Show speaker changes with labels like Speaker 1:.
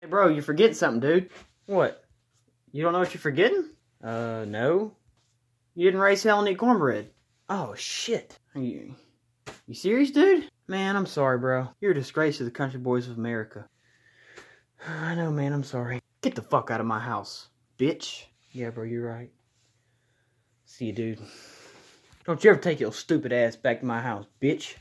Speaker 1: Hey, bro, you forgetting something, dude. What? You don't know what you're forgetting? No. You didn't raise hell and eat cornbread. Oh, shit. You serious, dude? Man, I'm sorry, bro. You're a disgrace to the country boys of America. I know, man, I'm sorry. Get the fuck out of my house, bitch. Yeah, bro, you're right. See you, dude. Don't you ever take your stupid ass back to my house, bitch.